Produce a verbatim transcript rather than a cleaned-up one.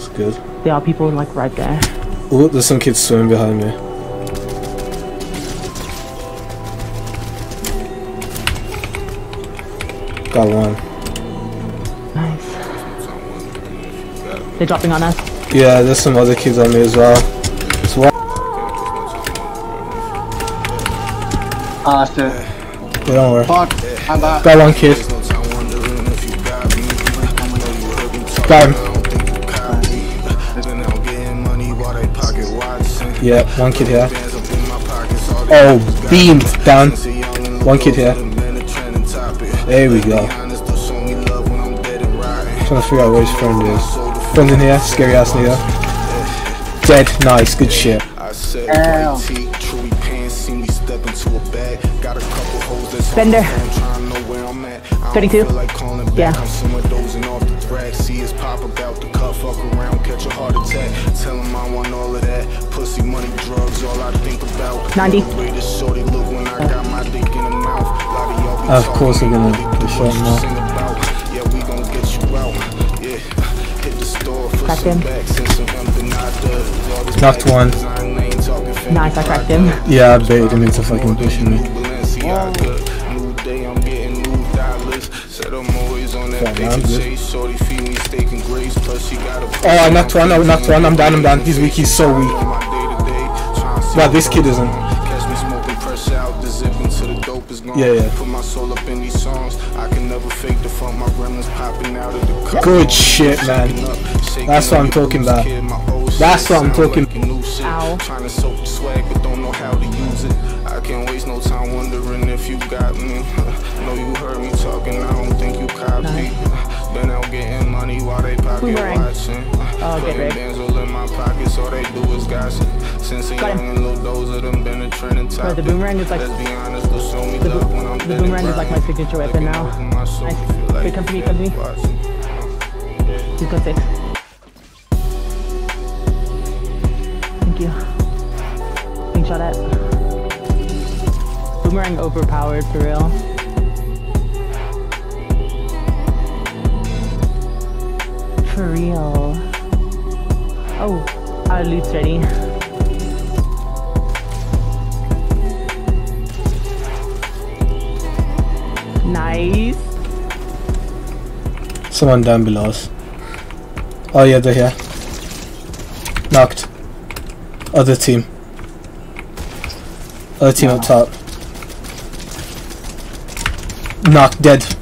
good. There are people like right there. Oh, there's some kids swimming behind me. Got one. Nice. They're dropping on us. Yeah, there's some other kids on me as well. So what? Ah, shit. Yeah, don't worry. Fuck. I'm back. Got one kid. Got him. Yeah, one kid here. Oh, beamed down. One kid here. There we go. Trying to figure out where his friend is. Friend in here, scary ass nigga. Dead, nice, good shit. Ow. Bender. thirty-two. Yeah. ninety. Of course they're gonna push up now. Cracked him. Knocked one. Nice, I cracked him. Yeah, I baited him into fucking pushing me. Oh, I knocked one, I knocked one, I'm down, I'm down. He's weak, he's so weak. Wow, this kid isn't. Yeah, yeah. Good shit, man. That's what I'm talking about. That's what I'm talking about. Ow. I can't waste no time wondering if you got me. Know you heard me talking, I don't think you copy. Been out getting money while they pocket watching. Oh, get ready. In my pockets, all they do is gossip. Since a young and little those of them been a trending topic. The boomerang is like. Let's be honest, they'll show me The, love when I'm the boomerang is like my signature weapon now. Nice. Wait, come to me, come to me. He's got six. Thank you. Being shot at. Boomerang overpowered for real. For real. Oh, our loot's ready. Nice. Someone down below us. Oh yeah, they're here. Knocked. Other team. Other team up top. Knocked, dead.